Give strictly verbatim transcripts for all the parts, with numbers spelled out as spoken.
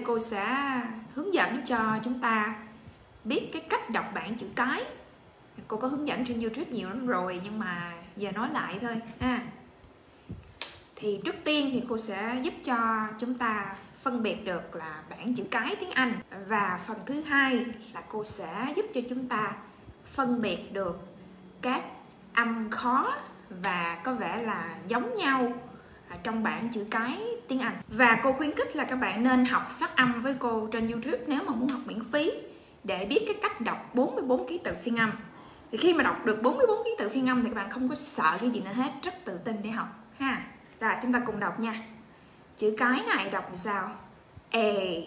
cô sẽ hướng dẫn cho chúng ta biết cái cách đọc bảng chữ cái. Cô có hướng dẫn trên YouTube nhiều lắm rồi, nhưng mà giờ nói lại thôi ha. Thì trước tiên thì cô sẽ giúp cho chúng ta phân biệt được là bảng chữ cái tiếng Anh. Và phần thứ hai là cô sẽ giúp cho chúng ta phân biệt được các âm khó và có vẻ là giống nhau trong bảng chữ cái tiếng Anh. Và cô khuyến khích là các bạn nên học phát âm với cô trên YouTube nếu mà muốn học miễn phí, để biết cái cách đọc bốn mươi bốn ký tự phiên âm. Thì khi mà đọc được bốn mươi bốn ký tự phiên âm thì các bạn không có sợ cái gì nữa hết, rất tự tin để học ha. Rồi chúng ta cùng đọc nha. Chữ cái này đọc sao? A.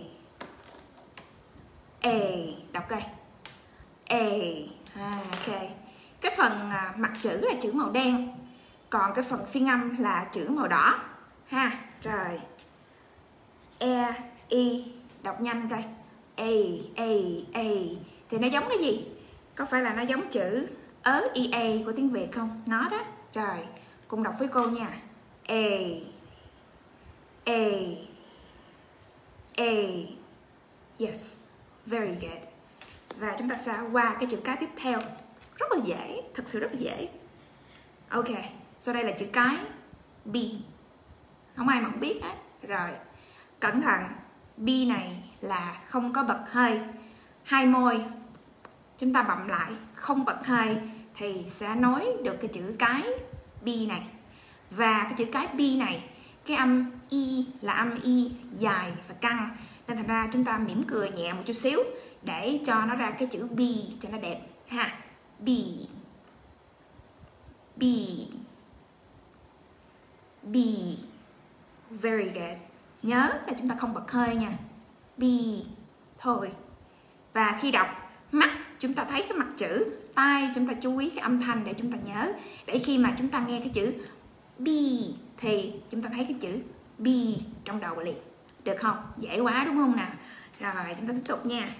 A. Đọc coi. A. À, ok. Cái phần mặt chữ là chữ màu đen, còn cái phần phiên âm là chữ màu đỏ ha. Rồi. E, I. Đọc nhanh coi. A, A, A. Thì nó giống cái gì? Có phải là nó giống chữ ớ i a của tiếng Việt không? Nó đó. Rồi, cùng đọc với cô nha. A, A, A. Yes, very good. Và chúng ta sẽ qua cái chữ cái tiếp theo. Rất là dễ, thật sự rất là dễ. Ok, sau đây là chữ cái B. Không ai mà không biết hết. Rồi, cẩn thận. B này là không có bật hơi. Hai môi chúng ta bậm lại, không bật hơi thì sẽ nói được cái chữ cái B này. Và cái chữ cái B này, cái âm I là âm I dài và căng, nên thành ra chúng ta mỉm cười nhẹ một chút xíu để cho nó ra cái chữ B cho nó đẹp ha. B, B, B. Very good. Nhớ là chúng ta không bật hơi nha. B thôi. Và khi đọc, mắt chúng ta thấy cái mặt chữ, tai chúng ta chú ý cái âm thanh để chúng ta nhớ. Để khi mà chúng ta nghe cái chữ B thì chúng ta thấy cái chữ B trong đầu liền. Được không? Dễ quá đúng không nào? Rồi chúng ta tiếp tục nha.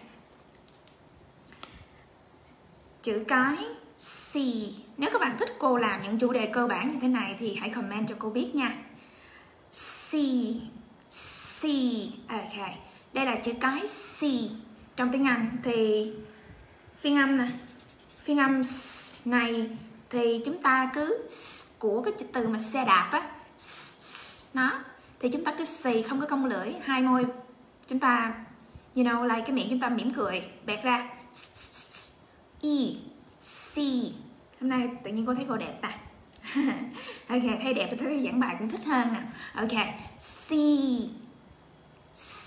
Chữ cái C. Nếu các bạn thích cô làm những chủ đề cơ bản như thế này thì hãy comment cho cô biết nha. C, C. Ok, đây là chữ cái C. Trong tiếng Anh thì phiên âm nè, phiên âm này thì chúng ta cứ của cái từ mà xe đạp á, nó thì chúng ta cứ xì, không có cong lưỡi, hai môi chúng ta, you know, like cái miệng chúng ta mỉm cười bẹt ra. E, C. Hôm nay tự nhiên cô thấy cô đẹp ta. Ok, thấy đẹp thì thấy giảng bài cũng thích hơn nè. Ok, C, C,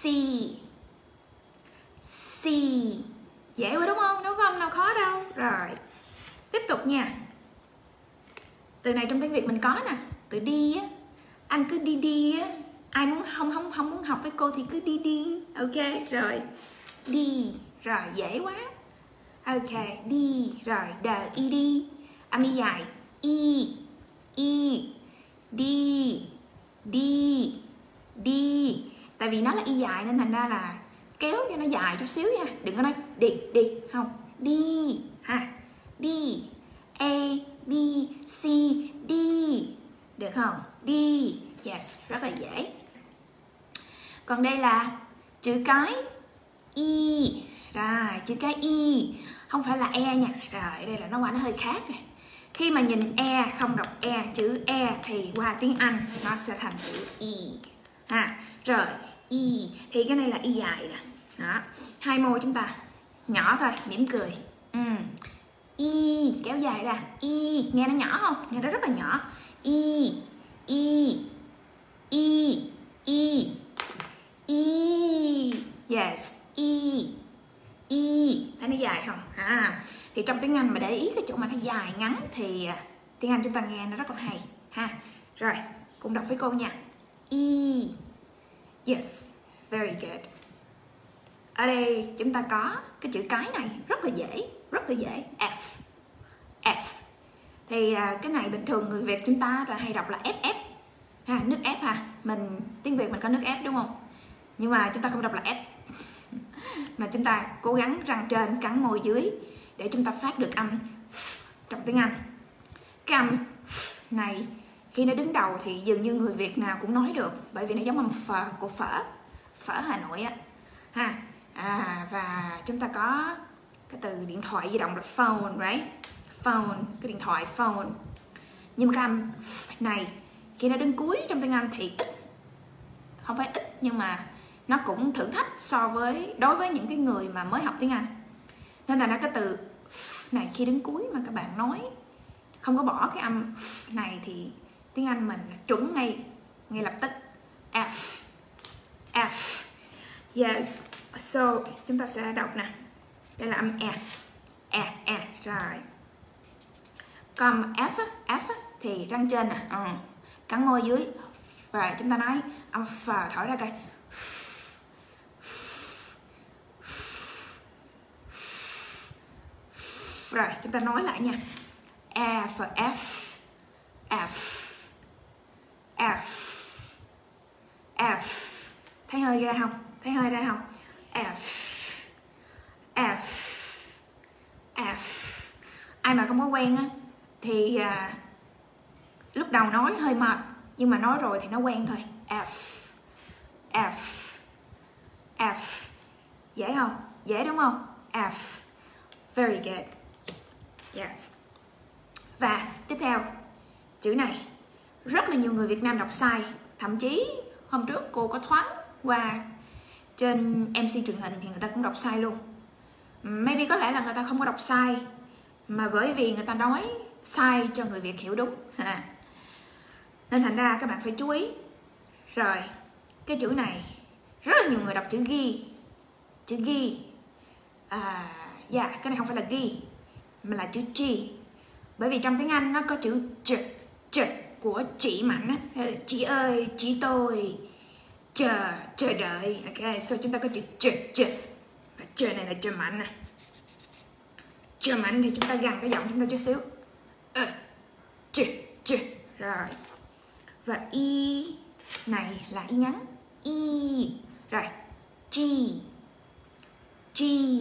C. Dễ quá đúng không? Đúng không? Đâu khó đâu. Rồi, tiếp tục nha. Từ này trong tiếng Việt mình có nè, từ đi á. Anh cứ đi đi á. Ai muốn không không không muốn học với cô thì cứ đi đi. Ok, rồi. Đi. Rồi, dễ quá. Ok, đi. Rồi, đờ y đi. Âm y dài. Y, y, đi, đi, đi. Tại vì nó là y dài nên thành ra là kéo cho nó dài chút xíu nha. Đừng có nói đi, đi. Không, đi. Ha, đi. A, B, C, đi. Được không? Đi. Yes, rất là dễ. Còn đây là chữ cái Y. Rồi, chữ cái Y không phải là E nha. Rồi, đây là nó qua nó hơi khác rồi. Khi mà nhìn E, không đọc E, chữ E thì qua tiếng Anh nó sẽ thành chữ Y ha. Rồi, Y thì cái này là Y dài nè. Đó, hai môi chúng ta nhỏ thôi, mỉm cười. Ừ. Y kéo dài ra. Y, nghe nó nhỏ không? Nghe nó rất là nhỏ. Y, Y, Y, Y, Y. Yes, Y, Y. Thấy nó dài không? À, thì trong tiếng Anh mà để ý cái chỗ mà nó dài ngắn thì tiếng Anh chúng ta nghe nó rất là hay ha. Rồi, cùng đọc với cô nha. Y. Yes, very good. Ở đây chúng ta có cái chữ cái này rất là dễ, rất là dễ. F, F. Thì cái này bình thường người Việt chúng ta là hay đọc là ép ép ha, nước ép ha. Mình tiếng Việt mình có nước ép đúng không? Nhưng mà chúng ta không đọc là F mà chúng ta cố gắng răng trên cắn môi dưới để chúng ta phát được âm trong tiếng Anh. Cái âm này khi nó đứng đầu thì dường như người Việt nào cũng nói được, bởi vì nó giống âm phở của phở, phở Hà Nội á. ha. À, và chúng ta có cái từ điện thoại di động là phone, right? Phone, cái điện thoại phone. Nhưng mà cái âm này khi nó đứng cuối trong tiếng Anh thì ít, không phải ít nhưng mà nó cũng thử thách so với đối với những cái người mà mới học tiếng Anh. Nên là cái từ này khi đứng cuối mà các bạn nói không có bỏ cái âm này thì tiếng Anh mình chuẩn ngay ngay lập tức. F, F, yes. So chúng ta sẽ đọc nè. Đây là âm e, e, e, rồi. Còn F, F thì răng trên nè, ừ. Cắn môi dưới. Rồi chúng ta nói âm F, thổi ra coi. Rồi chúng ta nói lại nha. E for F, F, F, F. Thấy hơi ra không? Thấy hơi ra không? F, F, F. Ai mà không có quen á thì à, lúc đầu nói hơi mệt nhưng mà nói rồi thì nó quen thôi. F, F, F. Dễ không? Dễ đúng không? F. Very good. Yes. Và tiếp theo chữ này rất là nhiều người Việt Nam đọc sai. Thậm chí hôm trước cô có thoáng qua trên em xê truyền hình thì người ta cũng đọc sai luôn. Maybe có lẽ là người ta không có đọc sai mà bởi vì người ta nói sai cho người Việt hiểu đúng ha. Nên thành ra các bạn phải chú ý. Rồi cái chữ này rất là nhiều người đọc chữ ghi. Chữ ghi à, yeah, cái này không phải là ghi mà là chữ G. Bởi vì trong tiếng Anh nó có chữ ch, ch của chị Mạnh á, chị ơi, chị tôi, chờ, chờ đợi. Ok, so chúng ta có chữ ch, ch. Và ch này là ch Mạnh nè. Ch Mạnh thì chúng ta gằn cái giọng chúng ta chút xíu. Uh, ch, ch. Rồi. Và y này là y ngắn. Y. Rồi. G. G.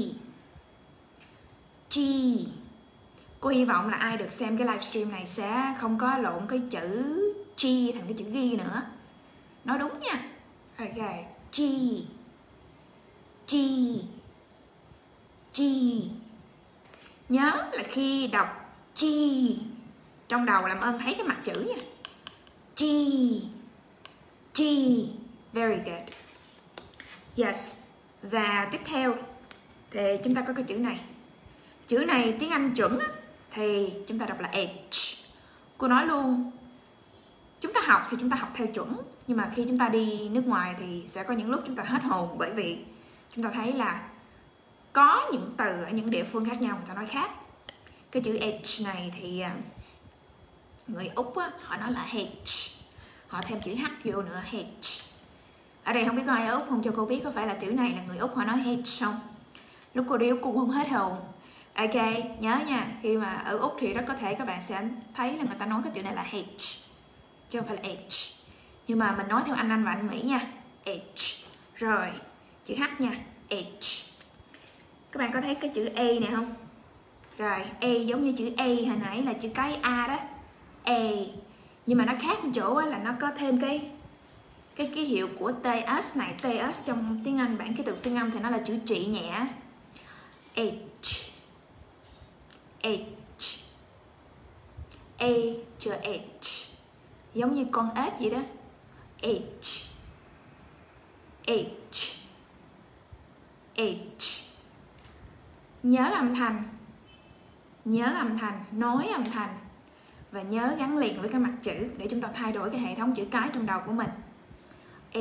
G. Cô hy vọng là ai được xem cái livestream này sẽ không có lộn cái chữ G thành cái chữ ghi nữa. Nói đúng nha. Ok. G. G. G. Nhớ là khi đọc G trong đầu làm ơn thấy cái mặt chữ nha. G. G. Very good. Yes. Và tiếp theo thì chúng ta có cái chữ này. Chữ này tiếng Anh chuẩn á, thì chúng ta đọc là H. Cô nói luôn, chúng ta học thì chúng ta học theo chuẩn, nhưng mà khi chúng ta đi nước ngoài thì sẽ có những lúc chúng ta hết hồn, bởi vì chúng ta thấy là có những từ ở những địa phương khác nhau người ta nói khác. Cái chữ H này thì người Úc á, họ nói là H, họ thêm chữ H vô nữa, H. Ở đây không biết có ai ở Úc không, cho cô biết có phải là chữ này là người Úc họ nói H không? Lúc cô đi Úc cô không hết hồn. Ok, nhớ nha, khi mà ở Úc thì rất có thể các bạn sẽ thấy là người ta nói cái chữ này là H chứ không phải là H. Nhưng mà mình nói theo anh Anh và anh Mỹ nha. H. Rồi, chữ H nha. H. Các bạn có thấy cái chữ A này không? Rồi, A giống như chữ A hồi nãy là chữ cái A đó. A. Nhưng mà nó khác một chỗ là nó có thêm cái cái ký hiệu của tê ét này. tê ét trong tiếng Anh bản ký tự phiên âm thì nó là chữ trị nhẹ. H. H. A chữ H giống như con ếch vậy đó. H. H. H. Nhớ âm thanh, nhớ âm thanh, nói âm thanh và nhớ gắn liền với cái mặt chữ để chúng ta thay đổi cái hệ thống chữ cái trong đầu của mình. H.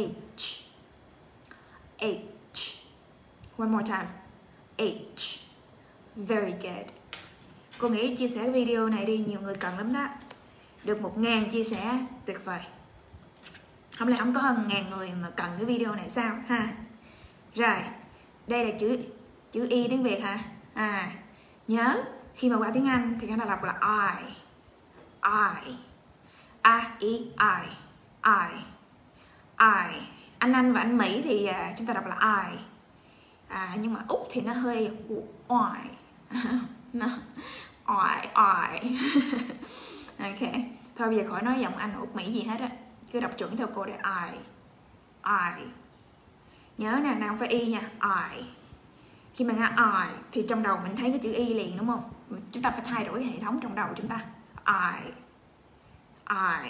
H. One more time. H. Very good. Cô nghĩ chia sẻ cái video này đi, nhiều người cần lắm đó. Được một ngàn chia sẻ tuyệt vời. Không lẽ không có hơn ngàn người mà cần cái video này sao ha? Rồi, đây là chữ chữ Y tiếng Việt hả? À, nhớ khi mà qua tiếng Anh thì chúng ta đọc là I. I. A, I, I. I. I. Anh Anh và anh Mỹ thì uh, chúng ta đọc là I. À, nhưng mà Úc thì nó hơi oai. No. I, I. Ok. Thôi bây giờ khỏi nói giọng Anh Úc Mỹ gì hết á. Cứ đọc chuẩn theo cô để I. I. Nhớ nè, nào không phải y nha, I. Khi mà nghe I thì trong đầu mình thấy cái chữ y liền đúng không? Chúng ta phải thay đổi hệ thống trong đầu chúng ta. I, I,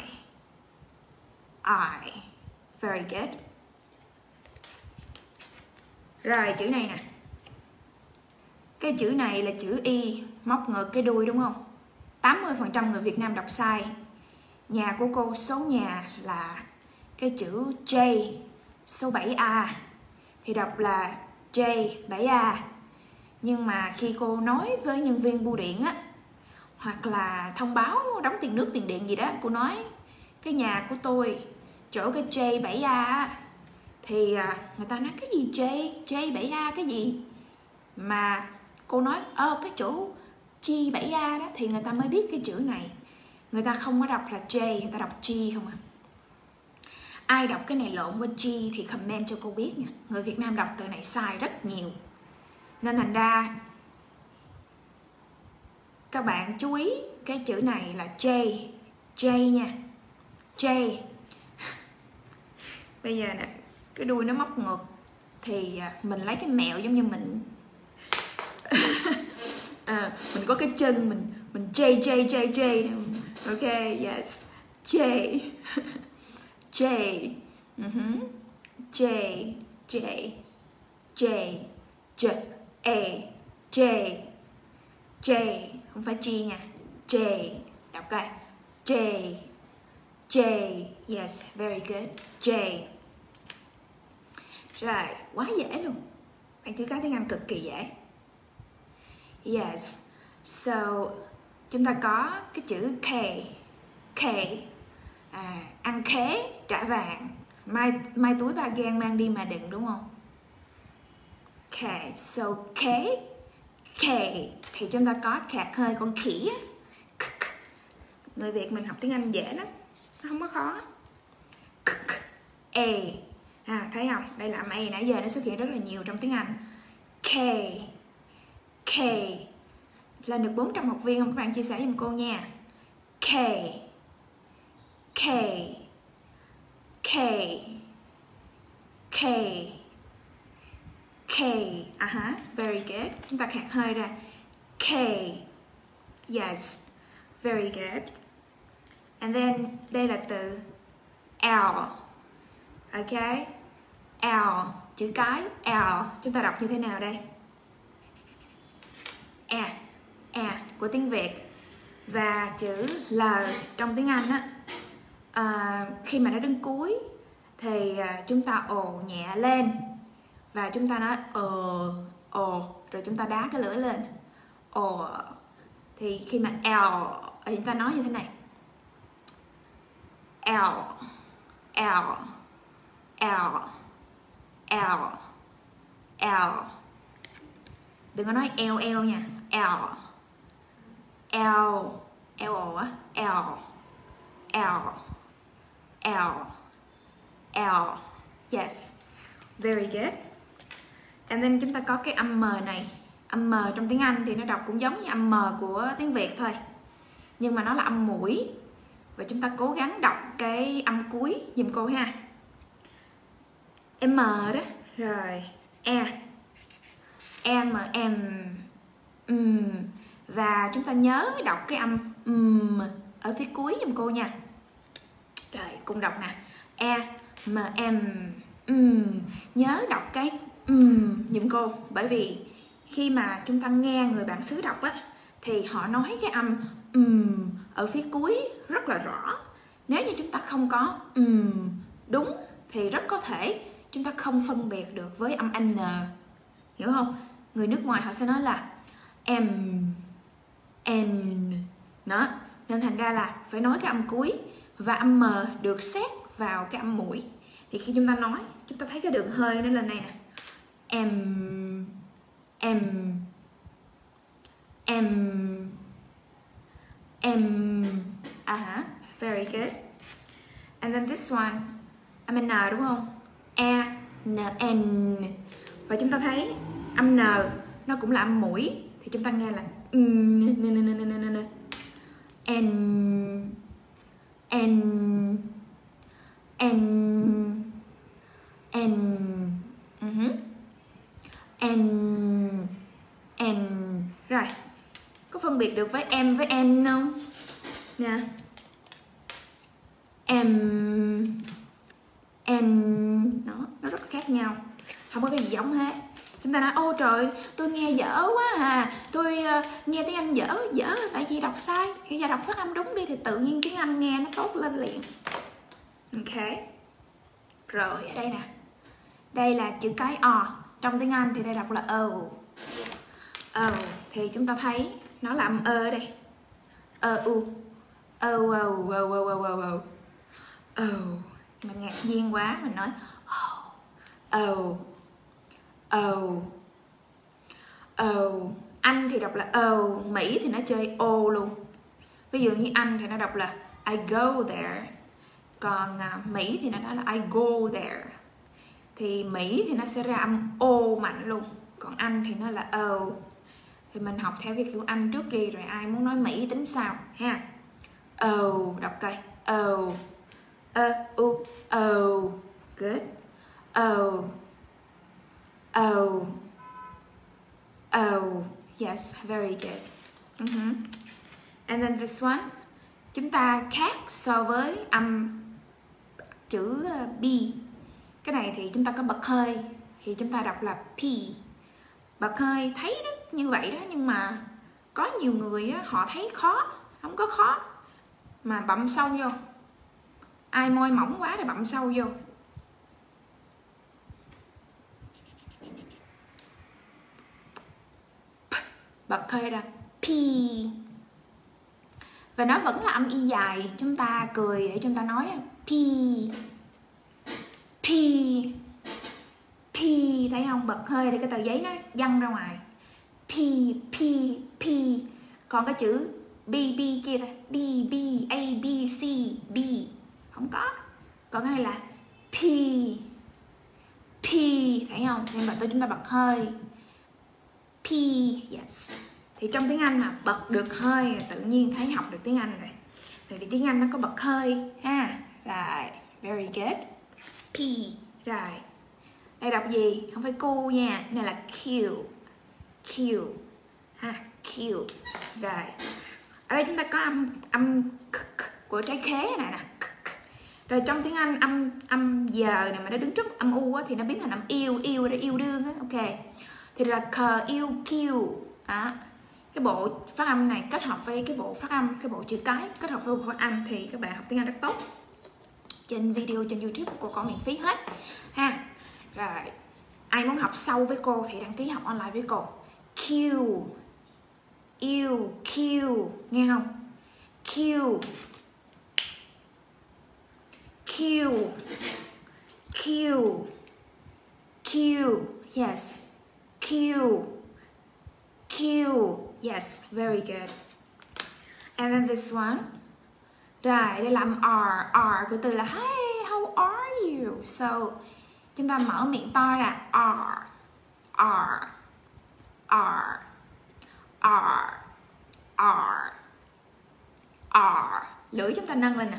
I. Very good. Rồi chữ này nè. Cái chữ này là chữ y, móc ngược cái đuôi đúng không? tám mươi phần trăm người Việt Nam đọc sai. Nhà của cô số nhà là cái chữ J, số bảy A thì đọc là J bảy A. Nhưng mà khi cô nói với nhân viên bưu điện á, hoặc là thông báo đóng tiền nước tiền điện gì đó, cô nói cái nhà của tôi chỗ cái J bảy A á, thì người ta nói cái gì J, J bảy A cái gì, mà cô nói ơ cái chỗ G bảy A đó, thì người ta mới biết cái chữ này. Người ta không có đọc là J, người ta đọc G không à. Ai đọc cái này lộn với G thì comment cho cô biết nha. Người Việt Nam đọc từ này sai rất nhiều. Nên thành ra các bạn chú ý cái chữ này là J, J nha, J. Bây giờ nè, cái đuôi nó móc ngược thì mình lấy cái mẹo giống như mình à, mình có cái chân mình mình J J J J. Ok, yes, J J uh-huh. J J J J A J J, không phải G nha, J. Đọc coi, J J, yes, very good, J. Rồi, quá dễ luôn. Bạn chữ cái tiếng Anh cực kỳ dễ. Yes, so chúng ta có cái chữ K, K, à, ăn khế trả vàng, mai mai túi ba gang mang đi mà đựng đúng không? K, so K, K thì chúng ta có khạc hơi con khỉ á. Người Việt mình học tiếng Anh dễ lắm, nó không có khó. A, à, thấy không? Đây là âm A nãy giờ nó xuất hiện rất là nhiều trong tiếng Anh. K, K. Lên được bốn trăm học viên không? Các bạn chia sẻ giùm cô nha. K, K, K, K, K. À hả, very good. Chúng ta khạc hơi ra. K, yes, very good. And then đây là từ L. Ok, L, chữ cái L. Chúng ta đọc như thế nào đây? E, E của tiếng Việt. Và chữ L trong tiếng Anh á, à, khi mà nó đứng cuối thì chúng ta ồ nhẹ lên và chúng ta nói ờ ồ, rồi chúng ta đá cái lưỡi lên ồ. Thì khi mà L thì chúng ta nói như thế này, L, L, L, L, L. Đừng có nói eo eo nha. L, L, L á, L, L, L, L. Yes, very good. And then chúng ta có cái âm M này. Âm M trong tiếng Anh thì nó đọc cũng giống như âm M của tiếng Việt thôi, nhưng mà nó là âm mũi. Và chúng ta cố gắng đọc cái âm cuối giùm cô ha. M đó. Rồi E, M, M, um. Và chúng ta nhớ đọc cái âm um ở phía cuối giùm cô nha. Rồi cùng đọc nè. E, M, M, um. Nhớ đọc cái um giùm cô. Bởi vì khi mà chúng ta nghe người bản xứ đọc á, thì họ nói cái âm um ở phía cuối rất là rõ. Nếu như chúng ta không có um đúng thì rất có thể chúng ta không phân biệt được với âm N. Hiểu không? Người nước ngoài họ sẽ nói là M, N. Đó. Nên thành ra là phải nói cái âm cuối. Và âm M được xét vào cái âm mũi. Thì khi chúng ta nói, chúng ta thấy cái đường hơi nó lên đây nè. M, M, M, M. À hả, very good. And then this one, âm N đúng không? E, N, N. Và chúng ta thấy âm N nó cũng là âm mũi. Thì chúng ta nghe là N, N, N, N, N, N, N, N, N. biệt được với em với en không? Nè, em, en, nó nó rất khác nhau, không có cái gì giống hết. Chúng ta nói ô trời, tôi nghe dở quá à, tôi uh, nghe tiếng Anh dở dở tại vì đọc sai. Khi giờ đọc phát âm đúng đi thì tự nhiên tiếng Anh nghe nó tốt lên liền. Ok. Rồi ở đây nè, đây là chữ cái o, trong tiếng Anh thì đây đọc là o. O thì chúng ta thấy nó là âm ơ đây, ơ u, o o o o o o o. Mình ngạc nhiên quá, mình nói oh, oh, oh. Anh thì đọc là oh, Mỹ thì nó chơi o luôn. Ví dụ như Anh thì nó đọc là I go there, còn uh, Mỹ thì nó nói là I go there. Thì Mỹ thì nó sẽ ra âm o mạnh luôn, còn Anh thì nó là oh. Thì mình học theo cái kiểu Anh trước đi, rồi ai muốn nói Mỹ tính sao ha. Oh, đọc coi. Oh, ơ, u, oh, good. Oh, oh, oh, yes, very good. Uh-huh. And then this one, chúng ta khác so với âm chữ B. Cái này thì chúng ta có bật hơi, thì chúng ta đọc là P. Bật hơi thấy nó như vậy đó, nhưng mà có nhiều người á, họ thấy khó. Không có khó, mà bậm sâu vô. Ai môi mỏng quá thì bậm sâu vô. Bật hơi ra P. Và nó vẫn là âm y dài. Chúng ta cười để chúng ta nói P, P, P. Thấy không? Bật hơi để cái tờ giấy nó văng ra ngoài. P, P, P. Còn cái chữ B, B kia đây, B, B, A, B, C, B, không có. Còn cái này là P, P. Thấy không? Nên bạn tôi chúng ta bật hơi P, yes. Thì trong tiếng Anh là bật được hơi, tự nhiên thấy học được tiếng Anh rồi. Tại vì tiếng Anh nó có bật hơi ha. Rồi, very good. P, rồi. Đây đọc gì? Không phải Q nha, này là Q, Q ha, Q. Rồi. Ở đây chúng ta có âm âm của trái khế này nè. Rồi trong tiếng Anh âm âm giờ này mà nó đứng trước âm u á, thì nó biến thành âm yêu, yêu để yêu đương á. Ok. Thì là cờ yêu Q. À, cái bộ phát âm này kết hợp với cái bộ phát âm, cái bộ chữ cái kết hợp với bộ phát âm thì các bạn học tiếng Anh rất tốt. Trên video trên YouTube của cô có miễn phí hết ha. Rồi, ai muốn học sâu với cô thì đăng ký học online với cô. Q, yêu, Q, nghe không? Q, Q, Q, Q, yes. Q, Q, yes, very good. And then this one. Rồi, đây là âm R. R của từ là hey, how are you? So, chúng ta mở miệng to ra. R, R, R, R, R, R. Lưỡi chúng ta nâng lên nè.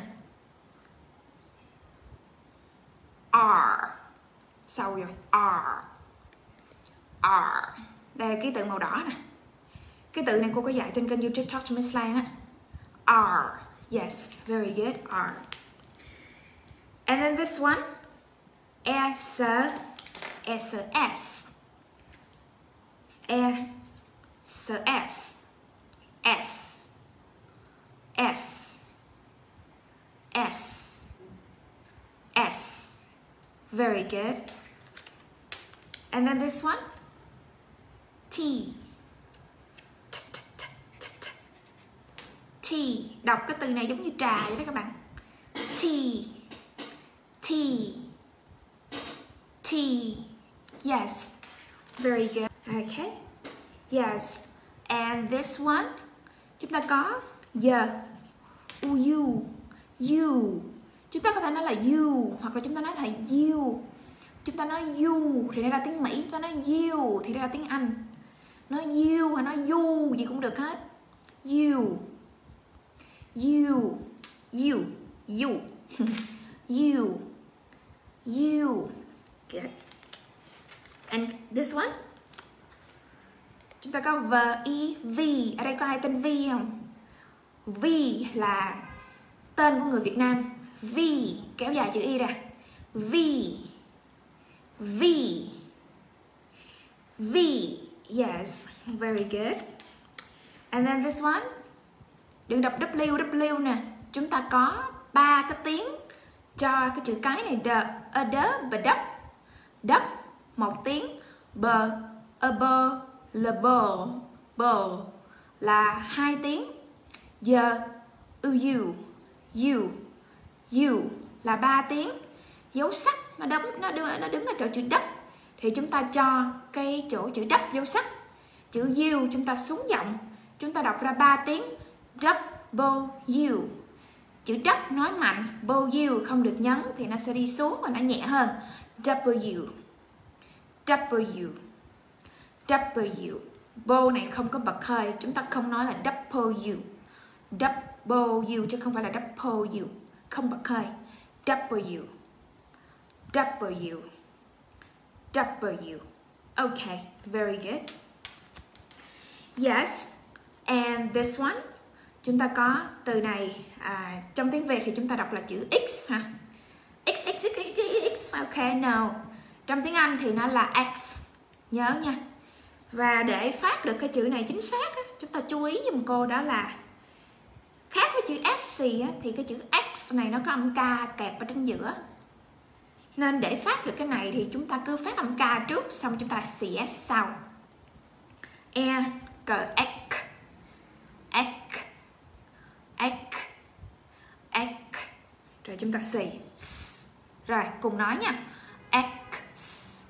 R. Sâu vô. R, R. Đây là ký tự màu đỏ nè. Cái từ này cô có dạy trên kênh YouTube Talk to Miss Slang á. R. Yes, very good. R. And then this one. S, S, S. E, S, S. S. S. S. S. Very good. And then this one. T. T. Đọc cái từ này giống như trà vậy đó các bạn. T. T. T. Yes. Very good. Okay. Yes. And this one. Chúng ta có the. U, you. You. Chúng ta có thể nói là you. Hoặc là chúng ta nói là you. Chúng ta nói you thì đây là tiếng Mỹ. Chúng ta nói you thì đây là tiếng Anh. Nói you hay nói you gì cũng được hết. You. You. You. You. You. You. Good. And this one. Chúng ta có V, I, V. Ở đây có ai tên V không? V là tên của người Việt Nam. V, kéo dài chữ Y ra. V, V, V. Yes, very good. And then this one. Đừng đọc W, W nè. Chúng ta có ba cái tiếng cho cái chữ cái này. D, A, D và D. D, một tiếng. B, A, B, L, B, B là hai tiếng. Giờ, U, U, U, U là ba tiếng. Dấu sắc nó đóng nó đứng, nó đứng ở chỗ chữ đất thì chúng ta cho cái chỗ chữ đất dấu sắc. Chữ U chúng ta xuống giọng, chúng ta đọc ra ba tiếng. W. Chữ đất nói mạnh, W không được nhấn thì nó sẽ đi xuống và nó nhẹ hơn. W. W. W. Bo này không có bật hơi, chúng ta không nói là W. W chứ không phải là W. Không bật hơi. W. W. W. Okay, very good. Yes, and this one. Chúng ta có từ này, à, trong tiếng Việt thì chúng ta đọc là chữ X ha. X, X, X, X, X, ok, no. Trong tiếng Anh thì nó là X, nhớ nha. Và để phát được cái chữ này chính xác á, chúng ta chú ý giùm cô đó là khác với chữ S á, thì cái chữ X này nó có âm K kẹp ở trên giữa. Nên để phát được cái này thì chúng ta cứ phát âm K trước, xong chúng ta xì S sau. E, cờ X, X, X, X. Rồi chúng ta xì. Rồi cùng nói nha. X,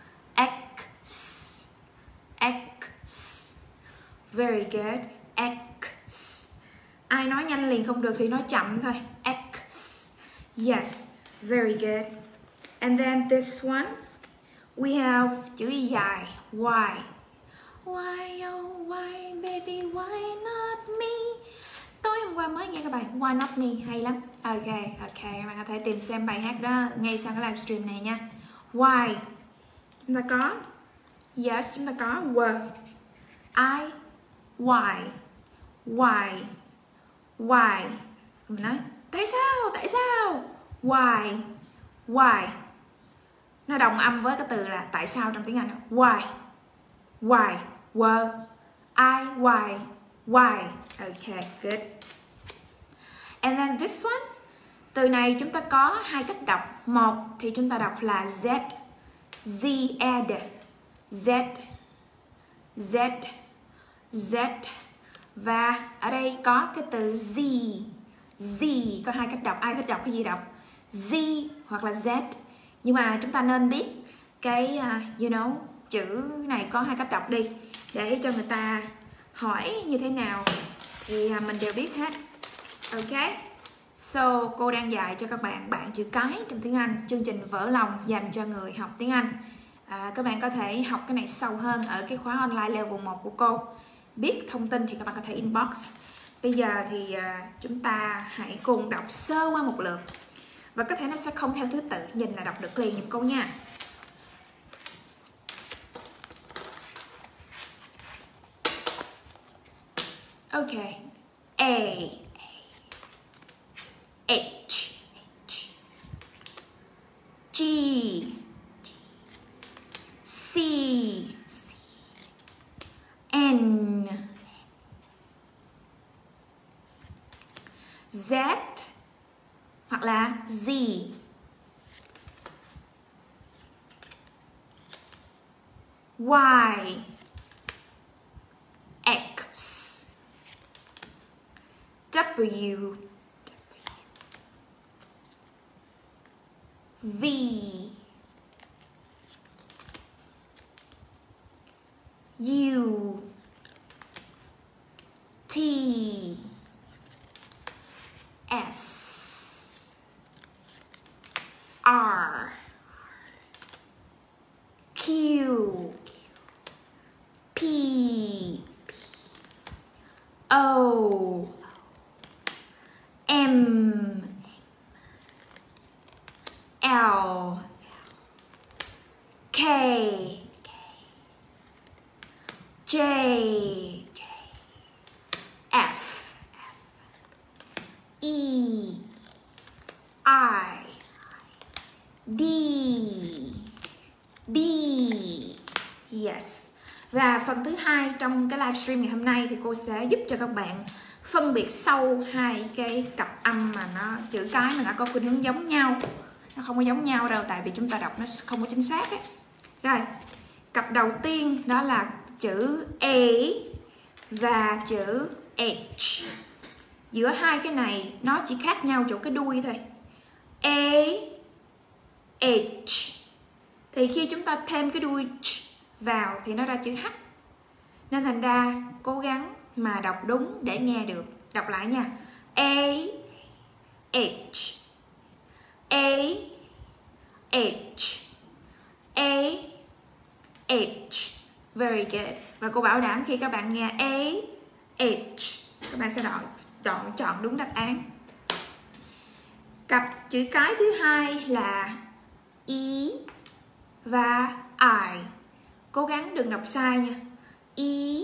X, X. Very good. X. Ai nói nhanh liền không được thì nói chậm thôi. X. Yes, very good. And then this one, we have chữ Y dài. Y. Why, oh why, baby, why not me? Tối hôm qua mới nghe các bạn Why Not Me, hay lắm. Ok, ok, các bạn có thể tìm xem bài hát đó ngay sau cái livestream này nha. Why. Chúng ta có yes, chúng ta có were. I, why, why, why. Mình nói tại sao, tại sao. Why, why. Nó đồng âm với cái từ là tại sao trong tiếng Anh. Why, why, were, I, why, why. Ok, good. And then this one. Từ này chúng ta có hai cách đọc. Một thì chúng ta đọc là Z, Z, ed, Z, Z, Z. Và ở đây có cái từ Z, Z. Có hai cách đọc, ai thích đọc cái gì đọc. Z hoặc là Z. Nhưng mà chúng ta nên biết cái, uh, you know, chữ này có hai cách đọc đi. Để cho người ta hỏi như thế nào thì mình đều biết hết. Ok. So cô đang dạy cho các bạn bạn chữ cái trong tiếng Anh. Chương trình vỡ lòng dành cho người học tiếng Anh. à, Các bạn có thể học cái này sâu hơn ở cái khóa online level một của cô. Biết thông tin thì các bạn có thể inbox. Bây giờ thì à, chúng ta hãy cùng đọc sơ qua một lượt. Và có thể nó sẽ không theo thứ tự, nhìn là đọc được liền giùm cô nha. Ok. A, H, H, G, C, C, N, Z hoặc là Z, Y, X, W, V, U, T, S, R, Q, P, O, M, L, K, J, I, D, B. Yes. Và phần thứ hai trong cái livestream ngày hôm nay thì cô sẽ giúp cho các bạn phân biệt sâu hai cái cặp âm mà nó chữ cái mà nó có khuynh hướng giống nhau. Nó không có giống nhau đâu, tại vì chúng ta đọc nó không có chính xác ấy. Rồi, cặp đầu tiên đó là chữ A và chữ H. Giữa hai cái này nó chỉ khác nhau chỗ cái đuôi thôi. A, H. Thì khi chúng ta thêm cái đuôi ch vào thì nó ra chữ H. Nên thành ra cố gắng mà đọc đúng để nghe được. Đọc lại nha. A, H, A, H, A, H. Very good. Và cô bảo đảm khi các bạn nghe A, H, các bạn sẽ chọn chọn chọn đúng đáp án. Cặp chữ cái thứ hai là E và I. Cố gắng đừng đọc sai nha. E,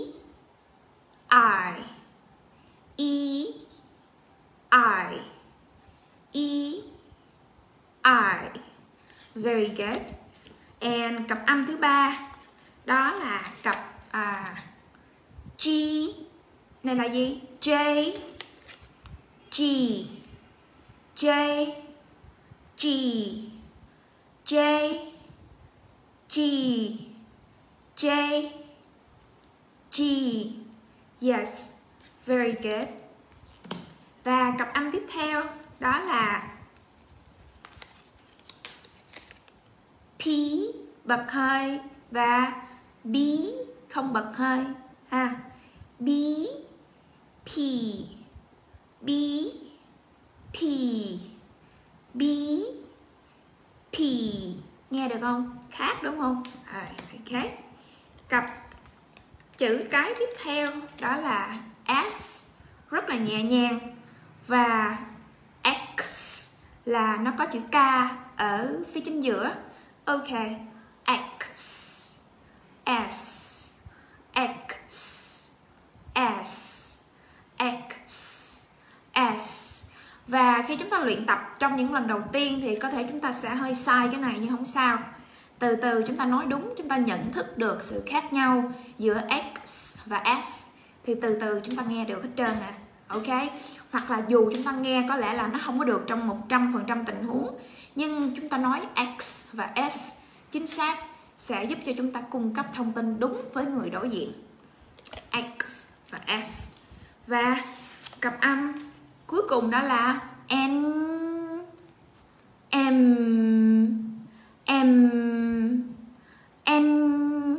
I, E, I, E, I. Very good. And cặp âm thứ ba đó là cặp à, G. Này là gì? J, G, J, G, J, G, J, G. Yes, very good. Và cặp âm tiếp theo đó là P bật hơi và B không bật hơi ha. B, P, B, P, B, P. Nghe được không? Khác đúng không? À, ok. Cặp chữ cái tiếp theo đó là S, rất là nhẹ nhàng. Và X là nó có chữ K ở phía chính giữa. Ok. X, S, X, S, X, S. Và khi chúng ta luyện tập trong những lần đầu tiên thì có thể chúng ta sẽ hơi sai cái này nhưng không sao. Từ từ chúng ta nói đúng, chúng ta nhận thức được sự khác nhau giữa X và S thì từ từ chúng ta nghe được hết trơn à. Ok. Hoặc là dù chúng ta nghe có lẽ là nó không có được trong một trăm phần trăm tình huống, nhưng chúng ta nói X và S chính xác sẽ giúp cho chúng ta cung cấp thông tin đúng với người đối diện. X và S. Và cặp âm cuối cùng đó là N, M, M, N,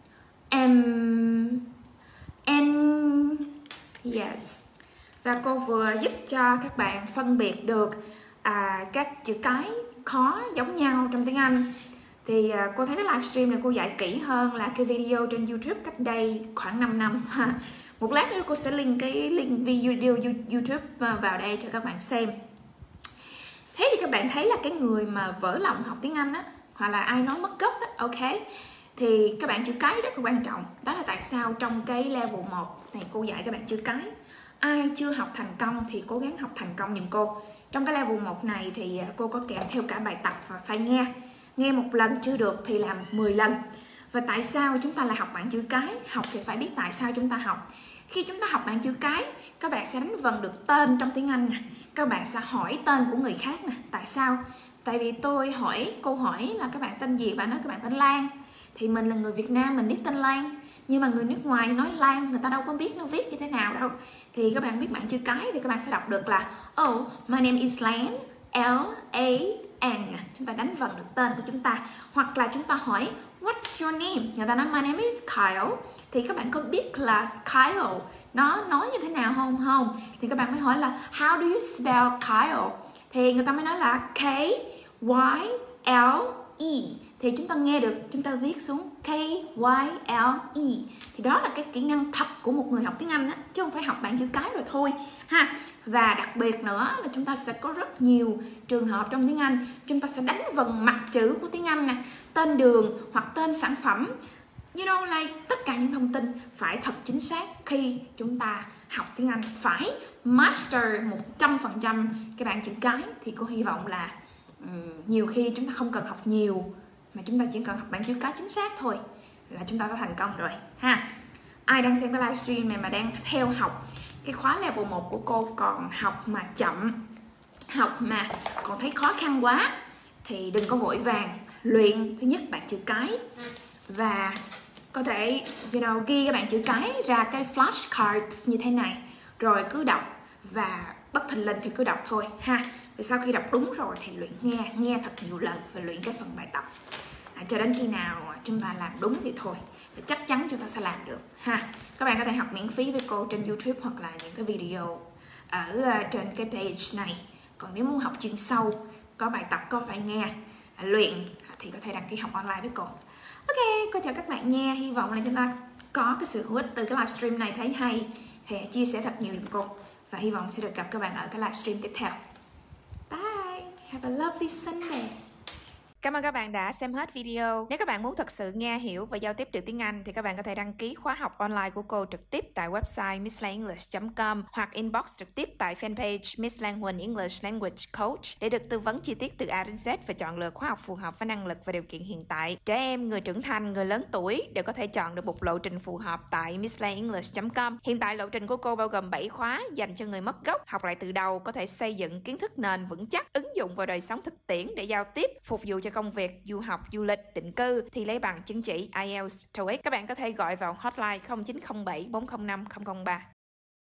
M, N. Yes. Và cô vừa giúp cho các bạn phân biệt được à, các chữ cái khó giống nhau trong tiếng Anh. Thì à, cô thấy cái livestream này cô dạy kỹ hơn là cái video trên YouTube cách đây khoảng năm năm. Một lát nữa cô sẽ link cái link video YouTube vào đây cho các bạn xem. Thế thì các bạn thấy là cái người mà vỡ lòng học tiếng Anh á, hoặc là ai nói mất gốc á, ok, thì các bạn chữ cái rất là quan trọng. Đó là tại sao trong cái level một này cô dạy các bạn chữ cái. Ai chưa học thành công thì cố gắng học thành công giùm cô. Trong cái level một này thì cô có kèm theo cả bài tập và phải nghe. Nghe một lần chưa được thì làm mười lần. Và tại sao chúng ta lại học bảng chữ cái? Học thì phải biết tại sao chúng ta học. Khi chúng ta học bảng chữ cái, các bạn sẽ đánh vần được tên trong tiếng Anh nè. Các bạn sẽ hỏi tên của người khác nè. Tại sao? Tại vì tôi hỏi, cô hỏi là các bạn tên gì? Bạn nói các bạn tên Lan. Thì mình là người Việt Nam, mình biết tên Lan. Nhưng mà người nước ngoài nói Lan, người ta đâu có biết nó viết như thế nào đâu. Thì các bạn biết bảng chữ cái thì các bạn sẽ đọc được là Oh, my name is Lan, L A N. Chúng ta đánh vần được tên của chúng ta. Hoặc là chúng ta hỏi What's your name? Người ta nói my name is Kyle. Thì các bạn có biết là Kyle nó nói như thế nào không? Không. Thì các bạn mới hỏi là How do you spell Kyle? Thì người ta mới nói là K Y L E. Thì chúng ta nghe được, chúng ta viết xuống K Y L E. Thì đó là cái kỹ năng thật của một người học tiếng Anh á, chứ không phải học bảng chữ cái rồi thôi ha. Và đặc biệt nữa là chúng ta sẽ có rất nhiều trường hợp trong tiếng Anh, chúng ta sẽ đánh vần mặt chữ của tiếng Anh nè, tên đường hoặc tên sản phẩm, you know, like tất cả những thông tin phải thật chính xác khi chúng ta học tiếng Anh phải master một trăm phần trăm cái bảng chữ cái, thì cô hy vọng là um, nhiều khi chúng ta không cần học nhiều, mà chúng ta chỉ cần học bảng chữ cái chính xác thôi là chúng ta đã thành công rồi ha. Ai đang xem cái livestream này mà đang theo học cái khóa level một của cô, còn học mà chậm, học mà còn thấy khó khăn quá, thì đừng có vội vàng. Luyện thứ nhất bảng chữ cái, và có thể you know, ghi cái bảng chữ cái ra cái flashcards như thế này, rồi cứ đọc, và bất thình lình thì cứ đọc thôi ha. Và sau khi đọc đúng rồi thì luyện nghe, nghe thật nhiều lần và luyện cái phần bài tập à, cho đến khi nào chúng ta làm đúng thì thôi, và chắc chắn chúng ta sẽ làm được ha. Các bạn có thể học miễn phí với cô trên YouTube hoặc là những cái video ở trên cái page này. Còn nếu muốn học chuyên sâu, có bài tập, có phải nghe, luyện, thì có thể đăng ký học online với cô. Ok, cô chào các bạn nha. Hy vọng là chúng ta có cái sự hữu ích từ cái livestream này, thấy hay thì chia sẻ thật nhiều với cô, và hy vọng sẽ được gặp các bạn ở cái livestream tiếp theo. Bye, have a lovely Sunday. Cảm ơn các bạn đã xem hết video. Nếu các bạn muốn thật sự nghe, hiểu và giao tiếp được tiếng Anh thì các bạn có thể đăng ký khóa học online của cô trực tiếp tại website miss lang english chấm com hoặc inbox trực tiếp tại fanpage Miss Lan Huỳnh English Language Coach để được tư vấn chi tiết từ A đến Z và chọn lựa khóa học phù hợp với năng lực và điều kiện hiện tại. Trẻ em, người trưởng thành, người lớn tuổi đều có thể chọn được một lộ trình phù hợp tại miss lang english chấm com. Hiện tại lộ trình của cô bao gồm bảy khóa dành cho người mất gốc, học lại từ đầu, có thể xây dựng kiến thức nền vững chắc, ứng dụng vào đời sống thực tiễn để giao tiếp, phục vụ cho công việc, du học, du lịch, định cư, thì lấy bằng chứng chỉ ai eo, TOEIC. Các bạn có thể gọi vào hotline không chín không bảy bốn không năm không không ba.